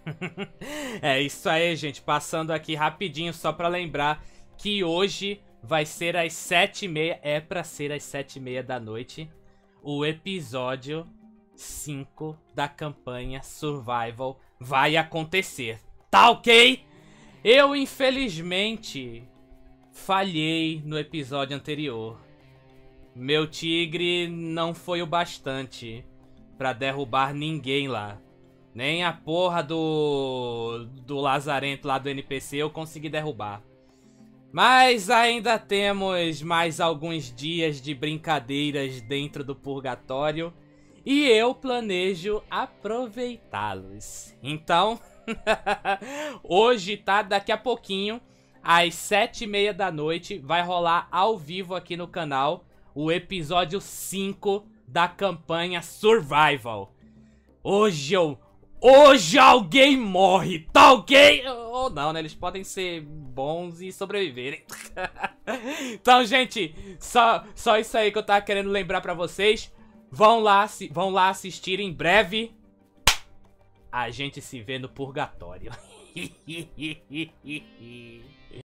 É isso aí, gente. Passando aqui rapidinho só pra lembrar que hoje vai ser às 7h30. É pra ser às 7h30 da noite. O episódio 5 da campanha Survival vai acontecer. Tá ok? Eu, infelizmente, falhei no episódio anterior. Meu tigre não foi o bastante pra derrubar ninguém lá. Nem a porra do lazarento lá do NPC eu consegui derrubar. Mas ainda temos mais alguns dias de brincadeiras dentro do purgatório. E eu planejo aproveitá-los. Então, hoje, tá? Daqui a pouquinho, às 7h30 da noite, vai rolar ao vivo aqui no canal o episódio 5 da campanha Survival. Hoje alguém morre, tá ok? Ou não, né? Eles podem ser bons e sobreviverem. Então, gente, só isso aí que eu tava querendo lembrar pra vocês. Vão lá assistir em breve. A gente se vê no purgatório.